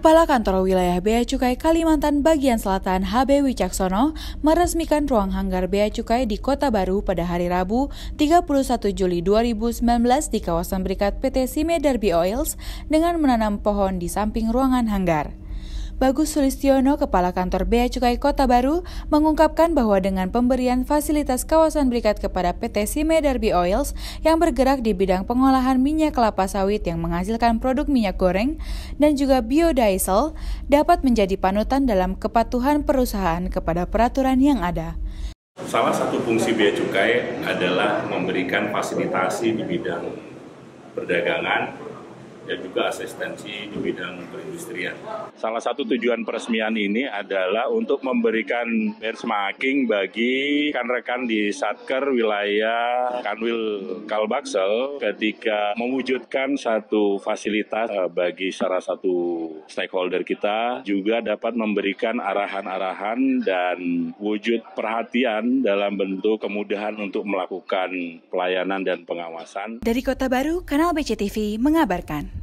Kepala Kantor Wilayah Bea Cukai Kalimantan Bagian Selatan HB Wicaksono meresmikan ruang hanggar Bea Cukai di Kota Baru pada hari Rabu 31 Juli 2019 di kawasan berikat PT Sime Darby Oils dengan menanam pohon di samping ruangan hanggar. Bagus Sulistiono, Kepala Kantor Bea Cukai Kota Baru, mengungkapkan bahwa dengan pemberian fasilitas kawasan berikat kepada PT Sime Darby Oils yang bergerak di bidang pengolahan minyak kelapa sawit yang menghasilkan produk minyak goreng dan juga biodiesel dapat menjadi panutan dalam kepatuhan perusahaan kepada peraturan yang ada. Salah satu fungsi Bea Cukai adalah memberikan fasilitasi di bidang perdagangan dan juga asistensi di bidang perindustrian. Salah satu tujuan peresmian ini adalah untuk memberikan benchmarking bagi rekan-rekan di Satker wilayah Kanwil Kalbaksel ketika mewujudkan satu fasilitas bagi salah satu stakeholder kita, juga dapat memberikan arahan-arahan dan wujud perhatian dalam bentuk kemudahan untuk melakukan pelayanan dan pengawasan. Dari Kota Baru, Kanal BCTV mengabarkan.